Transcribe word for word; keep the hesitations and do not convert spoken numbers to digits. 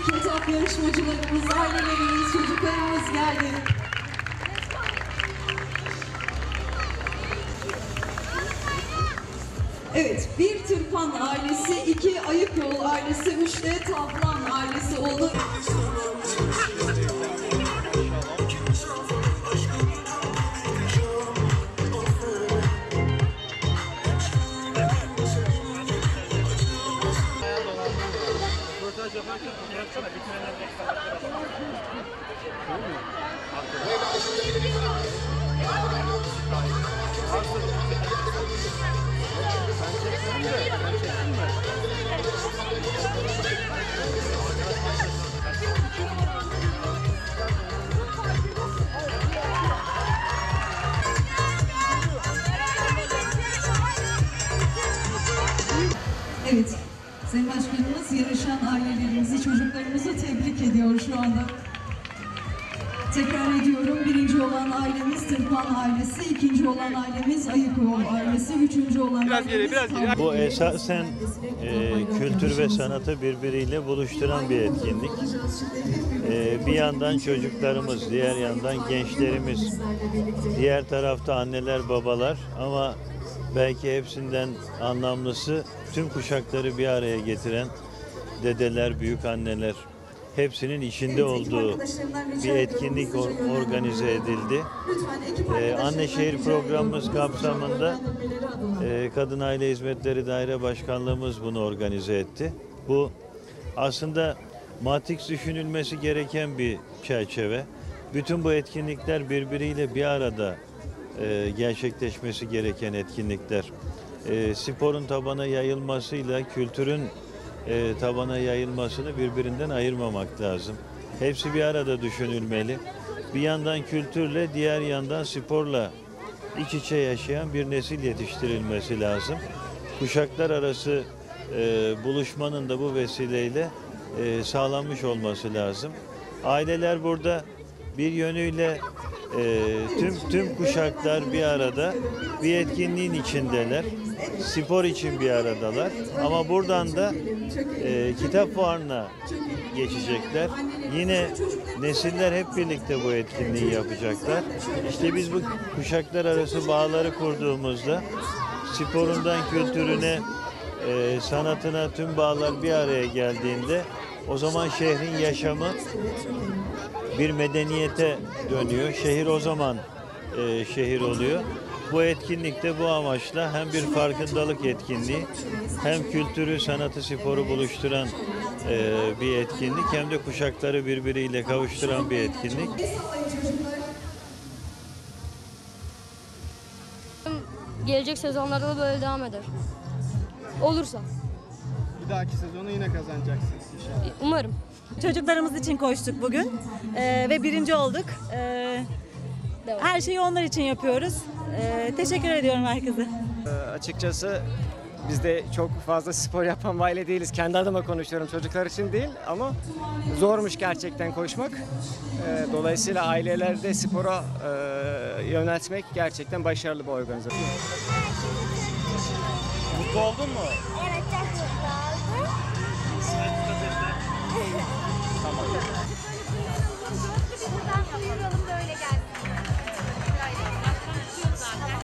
Ketap yarışmacılarımız, ailelerimiz, çocuklarımız geldi. Evet, bir Tırpan ailesi, iki Ayıkyol ailesi, üç de Tavlan ailesi oldu. Evet, Sayın Başkanımız yarışan ailelerimizi, çocuklarımızı tebrik ediyor şu anda. Tekrar ediyorum, birinci olan ailemiz Tırpan ailesi, ikinci olan ailemiz Ayıkyol ailesi, üçüncü olan biraz ailemiz geri, biraz geri. Bu esasen e, kültür ve sanatı birbiriyle buluşturan bir etkinlik. E, bir yandan çocuklarımız, diğer yandan gençlerimiz, diğer tarafta anneler, babalar ama belki hepsinden anlamlısı tüm kuşakları bir araya getiren dedeler, büyük anneler, hepsinin içinde olduğu bir etkinlik organize edildi. Ee, Anne Şehir programımız kapsamında e, Kadın Aile Hizmetleri Daire Başkanlığımız bunu organize etti. Bu aslında Matrix düşünülmesi gereken bir çerçeve. Bütün bu etkinlikler birbiriyle bir arada e, gerçekleşmesi gereken etkinlikler. E, sporun tabana yayılmasıyla kültürün E, tabana yayılmasını birbirinden ayırmamak lazım. Hepsi bir arada düşünülmeli. Bir yandan kültürle, diğer yandan sporla iç içe yaşayan bir nesil yetiştirilmesi lazım. Kuşaklar arası e, buluşmanın da bu vesileyle e, sağlanmış olması lazım. Aileler burada bir yönüyle e, tüm tüm kuşaklar bir arada bir etkinliğin içindeler. Spor için bir aradalar. Ama buradan da e, kitap fuarına geçecekler. Yine nesiller hep birlikte bu etkinliği yapacaklar. İşte biz bu kuşaklar arası bağları kurduğumuzda sporundan kültürüne, e, sanatına tüm bağlar bir araya geldiğinde o zaman şehrin yaşamı bir medeniyete dönüyor. Şehir o zaman e, şehir oluyor. Bu etkinlik de bu amaçla hem bir farkındalık etkinliği, hem kültürü, sanatı, sporu buluşturan e, bir etkinlik, hem de kuşakları birbiriyle kavuşturan bir etkinlik. Gelecek sezonlarda da böyle devam eder. Olursa. Bir dahaki sezonu yine kazanacaksınız inşallah. Umarım. Çocuklarımız için koştuk bugün ee, ve birinci olduk. Ee, her şeyi onlar için yapıyoruz. Ee, teşekkür ediyorum herkese. Ee, açıkçası biz de çok fazla spor yapan bir aile değiliz. Kendi adıma konuşuyorum, çocuklar için değil ama zormuş gerçekten koşmak. Ee, dolayısıyla ailelerde spora e, yöneltmek gerçekten başarılı bir organizasyon. Mutlu oldun mu? Evet, çok mutlu oldum.